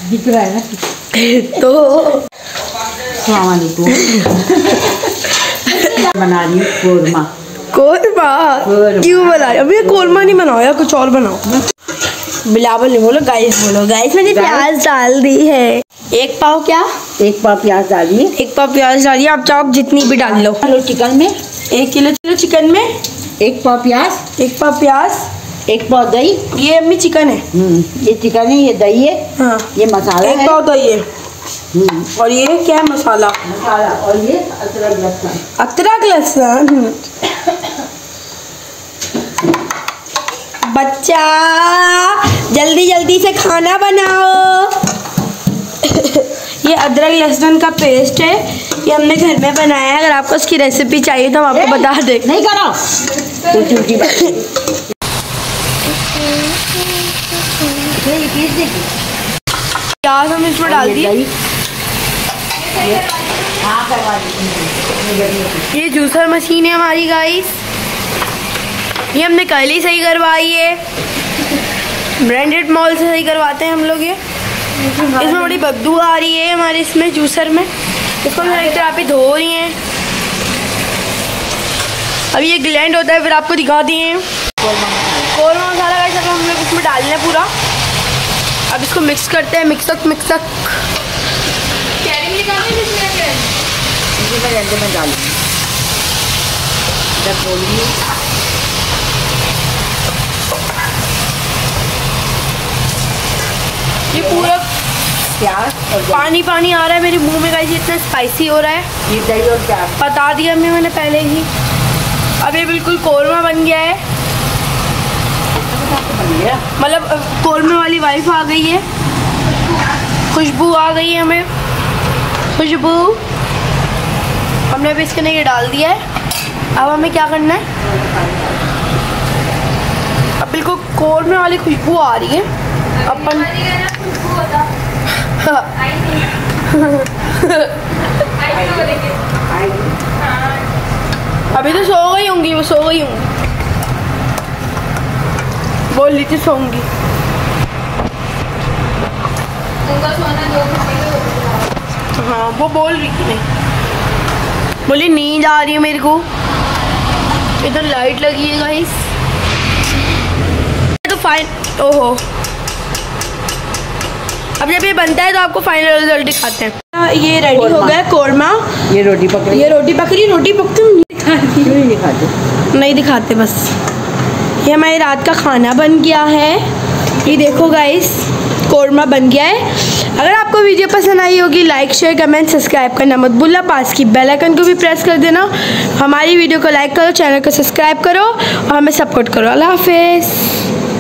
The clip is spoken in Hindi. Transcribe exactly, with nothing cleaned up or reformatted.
दिख रहा है ना तो बना रही हूँ कोरमा। कोरमा क्यों बना रही? अभी कोरमा नहीं बनाओ यार, कुछ और बनाओ। बिलावल नहीं बोलो, गाइस बोलो। गाइस मैंने प्याज डाल दी है। एक पाव क्या? एक पाव प्याज डालिए। एक पाव प्याज डालिए। आप चाहो जितनी भी डाल लो। किलो चिकन में एक किलो किलो चिकन में एक पाव प्याज, एक पाव प्याज, एक पाव दही। ये अम्मी चिकन है। ये चिकन है, ये दही है। हाँ। ये मसाला एक है। पाव दही है। और ये क्या है? मसाला। मसाला। और ये अदरक लहसुन। अदरक लहसुन। बच्चा जल्दी जल्दी से खाना बनाओ। ये अदरक लहसुन का पेस्ट है, ये हमने घर में बनाया है। अगर आपको इसकी रेसिपी चाहिए तो हम आपको बता दें। नहीं करो प्याज हम इसमें डाल दिए। ये जूसर मशीन है हमारी गाइस, ये हमने कल ही सही करवाई है। ब्रांडेड मॉल से सही करवाते हैं हम लोग। ये इसमें बड़ी बदबू आ रही है हमारे इसमें जूसर में। इसको हम एक तरह पे धो रही हैं। अब ये ग्लैंड होता है, फिर आपको दिखा दिए। कोरमा मसाला गाइस अब हम लोग इसमें डालना है पूरा। अब इसको मिक्स करते हैं। मिक्सक मिक्सक में डालूंगी जब बोलिए। ये पूरा प्याज और पानी पानी आ रहा है मेरे मुंह में गाइस, इतना स्पाइसी हो रहा है। ये दही और प्याज बता दिया मैं मैंने पहले ही। अब ये बिल्कुल कोरमा बन गया है, मतलब कोरमे वाली वाइफ आ गई है। खुशबू आ गई है हमें, खुशबू। हमने अभी इसके अंदर ये डाल दिया है। अब हमें क्या करना है? अब बिल्कुल कोरमे वाली खुशबू आ रही है। अपन अभी तो सो गई होंगी, वो सो गई होंगी, बोल रही थी सोऊंगी। हाँ वो बोल रही थी, नहीं बोली नींद आ रही है मेरे को। इधर लाइट लगी है गाइस। तो फाइन, ओहो अब जब ये बनता है तो आपको फाइनल रिजल्ट दिखाते हैं। ये रेडी हो गया कोरमा। ये रोटी पक रही है। ये रोटी पक रही है। रोटी पकती हूँ नहीं दिखाते, नहीं दिखाते बस। ये हमारी रात का खाना बन गया है। ये देखो गाइस, कोरमा बन गया है। अगर आपको वीडियो पसंद आई होगी, लाइक शेयर कमेंट सब्सक्राइब करना मत भूलना। पास की बेल आइकन को भी प्रेस कर देना। हमारी वीडियो को लाइक करो, चैनल को सब्सक्राइब करो और हमें सपोर्ट करो। अल्लाह हाफिज़।